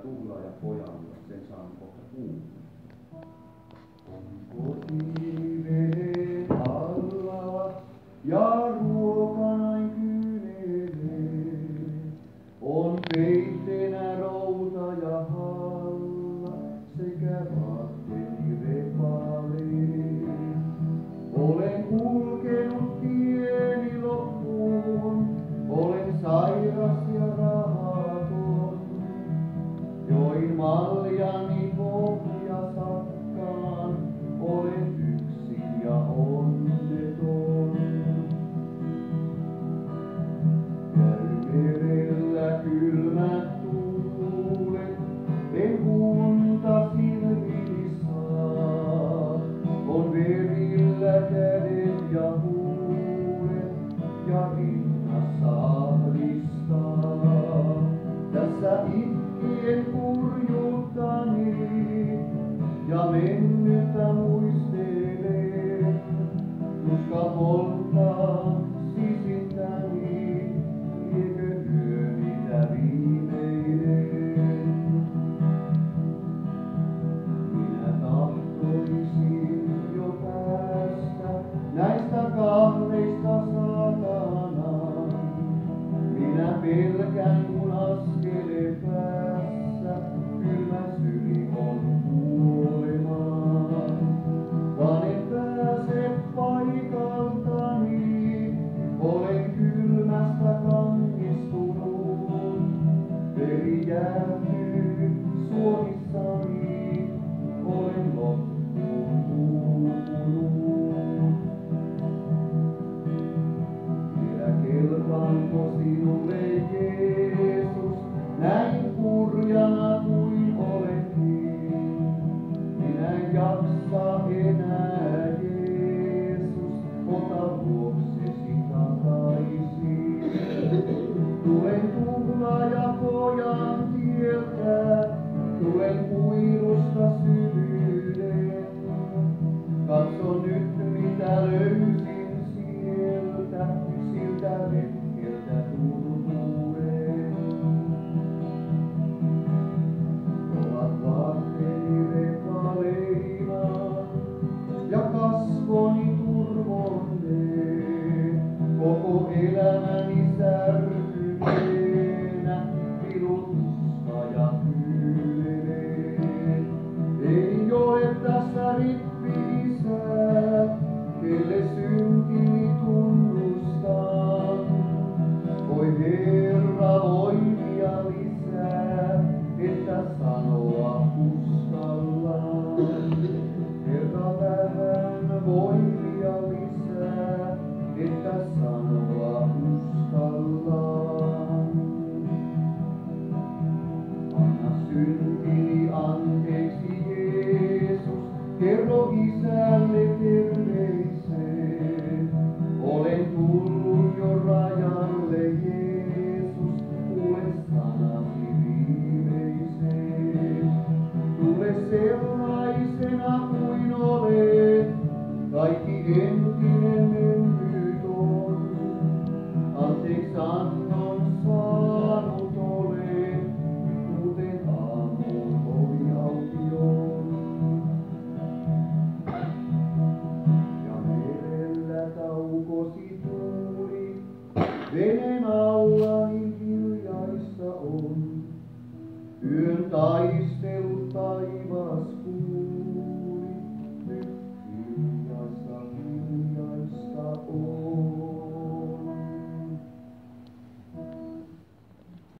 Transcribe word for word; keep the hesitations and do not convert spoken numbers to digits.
tuhlaajapojan, sen saan kohta kuulla. Kotiveden alla ja ruokanain kyynelee, on peitteenä routa ja halla sekä vaatteeni repalee. Olen kulkenut tieni loppuun, olen sairas ja rahaton, join maljani pohjasakkaan, olen yksin ja onneton. Käy merellä kylmät tuulet, en unta silmini saa, on verillä kädet ja huulet ja rinnassa ahdistaa. Tässä itkien kurjuuttani ja mennyttä muistelen, tuska polttaa sisintäni, liekö yö mitä viimeinen. Minä tahtoisin jo päästä näistä kahleista saatanaan. Minä pelkän mun askeleen päässä, kylmä syli on kuolemaan. Vaan en pääse paikaltani, olen kylmästä kangistunut. Veri jäätyy suonissani, olen loppuun uupunut. Vielä kelpaanko sinulle, Jeesus, näin kurjana kuin olenkin? Minä en jaksa enää, Jeesus, ota luoksesi takaisin. Tulen tuhlaajapojan tieltä, tulen kuilusta syvyyden. Katso nyt mitä löysin sieltä, siltä retkeltä turtuuden. Ovat vaatteeni repaleina ja kasvoni turvonneen, koko elämäni särkyneenä minut tuska ja kyyneleet. Ei ole tässä rippi-isää, kelle syntini tunnustan. Oi Herra, voimia lisää, että sanoa uskallan. Herra, vähän voimia lisää, että sanoa uskallan. Anna syntini anteeksi, Jeesus, kerro Isälle terveisen. Olen tullut jo rajalle, Jeesus, kuule sanasi viimeisen. Tule sellaisena kuin olet, kaikki entinen mennyt on. Anteeksi annon saanut olen, kuten aamun ovi auki on. Ja merellä taukosi tuuli, veneen alla niin hiljaista on. Yön taistelut taivaan